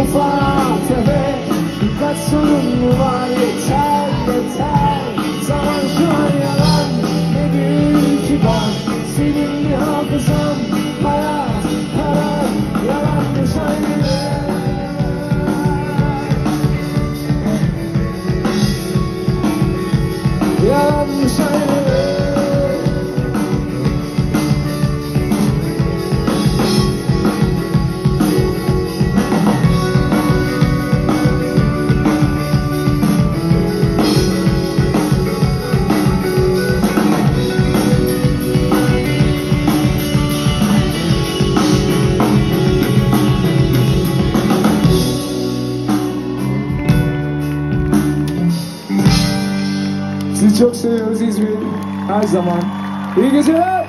defa tepe. Birkaç sorun var, yeter yeter. Zaman şu an yalan, ne büyük ki bak. Senin bir hafızan, hayat, para, yalanmış aynı. Yalanmış aynı. Sizi çok seviyoruz İzmir. Her zaman. İyi geceler.